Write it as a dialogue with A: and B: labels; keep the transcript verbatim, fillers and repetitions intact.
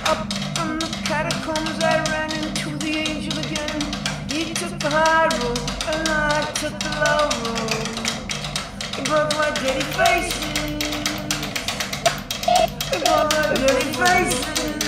A: Up from the catacombs I ran into the angel again. He took the high road and I took the low road. He broke my dirty faces. He broke my dirty faces.